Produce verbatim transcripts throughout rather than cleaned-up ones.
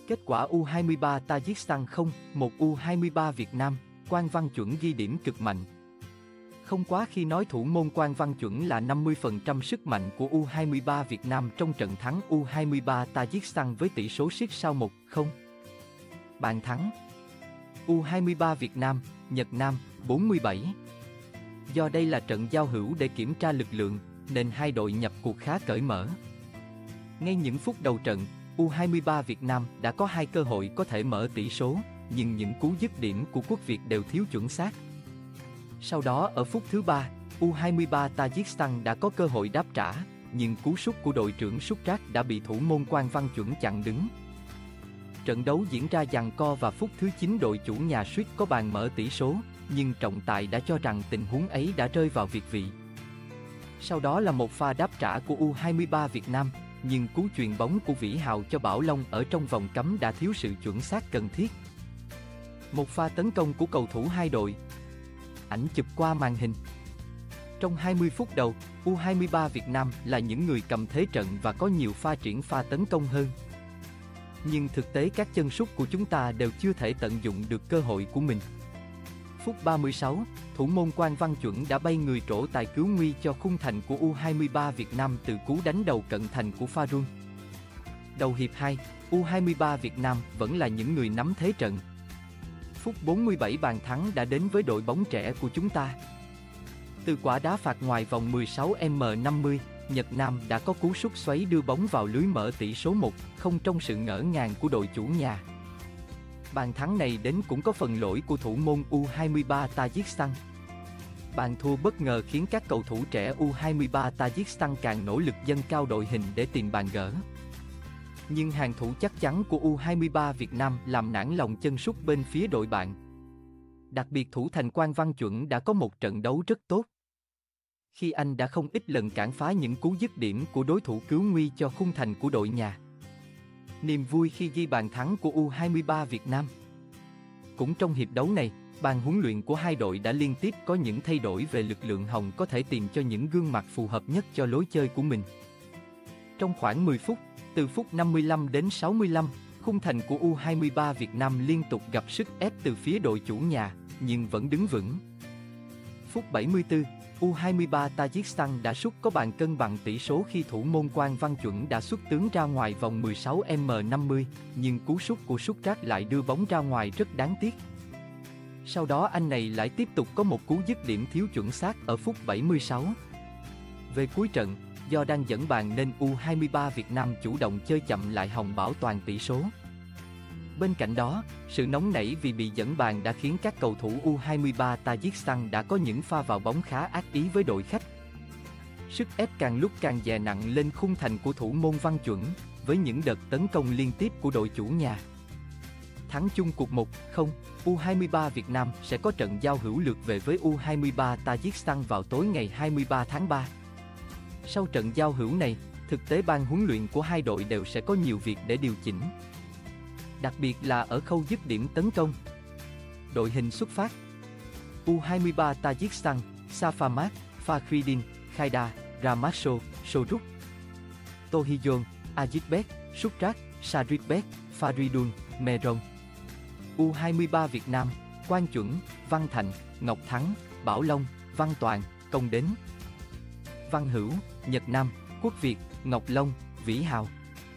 Kết quả u hai mươi ba Tajikistan không một u hai mươi ba Việt Nam, Quang Văn Chuẩn ghi điểm cực mạnh. Không quá khi nói thủ môn Quang Văn Chuẩn là năm mươi phần trăm sức mạnh của u hai mươi ba Việt Nam trong trận thắng u hai mươi ba Tajikistan với tỷ số siết sao một không. Bàn thắng u hai mươi ba Việt Nam, Nhật Nam, bốn mươi bảy. Do đây là trận giao hữu để kiểm tra lực lượng, nên hai đội nhập cuộc khá cởi mở. Ngay những phút đầu trận, u hai mươi ba Việt Nam đã có hai cơ hội có thể mở tỷ số, nhưng những cú dứt điểm của Quốc Việt đều thiếu chuẩn xác. Sau đó ở phút thứ ba, u hai mươi ba Tajikistan đã có cơ hội đáp trả, nhưng cú sút của đội trưởng Suchrak đã bị thủ môn Quang Văn Chuẩn chặn đứng. Trận đấu diễn ra giằng co và phút thứ chín đội chủ nhà suýt có bàn mở tỷ số, nhưng trọng tài đã cho rằng tình huống ấy đã rơi vào việt vị. Sau đó là một pha đáp trả của u hai mươi ba Việt Nam, nhưng cú chuyền bóng của Vĩ Hào cho Bảo Long ở trong vòng cấm đã thiếu sự chuẩn xác cần thiết. Một pha tấn công của cầu thủ hai đội. Ảnh chụp qua màn hình. Trong hai mươi phút đầu, u hai mươi ba Việt Nam là những người cầm thế trận và có nhiều pha triển pha tấn công hơn. Nhưng thực tế các chân sút của chúng ta đều chưa thể tận dụng được cơ hội của mình. Phút ba mươi sáu, thủ môn Quang Văn Chuẩn đã bay người trổ tài cứu nguy cho khung thành của u hai mươi ba Việt Nam từ cú đánh đầu cận thành của Farun. Đầu hiệp hai, u hai mươi ba Việt Nam vẫn là những người nắm thế trận. Phút bốn mươi bảy bàn thắng đã đến với đội bóng trẻ của chúng ta. Từ quả đá phạt ngoài vòng mười sáu mét năm mươi, Nhật Nam đã có cú sút xoáy đưa bóng vào lưới mở tỷ số một không trong sự ngỡ ngàng của đội chủ nhà. Bàn thắng này đến cũng có phần lỗi của thủ môn u hai mươi ba Tajikistan. Bàn thua bất ngờ khiến các cầu thủ trẻ u hai mươi ba Tajikistan càng nỗ lực dâng cao đội hình để tìm bàn gỡ. Nhưng hàng thủ chắc chắn của u hai mươi ba Việt Nam làm nản lòng chân sút bên phía đội bạn. Đặc biệt thủ thành Quang Văn Chuẩn đã có một trận đấu rất tốt, khi anh đã không ít lần cản phá những cú dứt điểm của đối thủ cứu nguy cho khung thành của đội nhà. Niềm vui khi ghi bàn thắng của u hai mươi ba Việt Nam. Cũng trong hiệp đấu này, ban huấn luyện của hai đội đã liên tiếp có những thay đổi về lực lượng hồng có thể tìm cho những gương mặt phù hợp nhất cho lối chơi của mình. Trong khoảng mười phút, từ phút năm mươi lăm đến sáu mươi lăm, khung thành của u hai mươi ba Việt Nam liên tục gặp sức ép từ phía đội chủ nhà, nhưng vẫn đứng vững. Phút bảy mươi tư, u hai mươi ba Tajikistan đã sút có bàn cân bằng tỷ số khi thủ môn Quang Văn Chuẩn đã xuất tướng ra ngoài vòng mười sáu mét năm mươi, nhưng cú sút của Suchrak lại đưa bóng ra ngoài rất đáng tiếc. Sau đó anh này lại tiếp tục có một cú dứt điểm thiếu chuẩn xác ở phút bảy mươi sáu. Về cuối trận, do đang dẫn bàn nên u hai mươi ba Việt Nam chủ động chơi chậm lại hòng bảo toàn tỷ số. Bên cạnh đó, sự nóng nảy vì bị dẫn bàn đã khiến các cầu thủ u hai mươi ba Tajikistan đã có những pha vào bóng khá ác ý với đội khách. Sức ép càng lúc càng đè nặng lên khung thành của thủ môn Văn Chuẩn, với những đợt tấn công liên tiếp của đội chủ nhà. Thắng chung cuộc một không, u hai mươi ba Việt Nam sẽ có trận giao hữu lượt về với u hai mươi ba Tajikistan vào tối ngày hai mươi ba tháng ba. Sau trận giao hữu này, thực tế ban huấn luyện của hai đội đều sẽ có nhiều việc để điều chỉnh. Đặc biệt là ở khâu dứt điểm tấn công. Đội hình xuất phát: u hai mươi ba Tajikistan, Safamat, Fakhridin, Khaida, Ramasho, Soruk, Tohijon, Ajitbek, Suchrak, Saripbek, Faridun, Meron. u hai mươi ba Việt Nam: Quang Chuẩn, Văn Thành, Ngọc Thắng, Bảo Long, Văn Toàn, Công Đến. Văn Hữu, Nhật Nam, Quốc Việt, Ngọc Long, Vĩ Hào.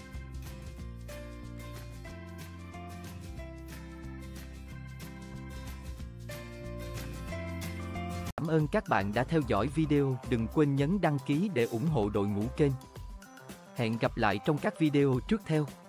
Cảm ơn các bạn đã theo dõi video, đừng quên nhấn đăng ký để ủng hộ đội ngũ kênh. Hẹn gặp lại trong các video tiếp theo.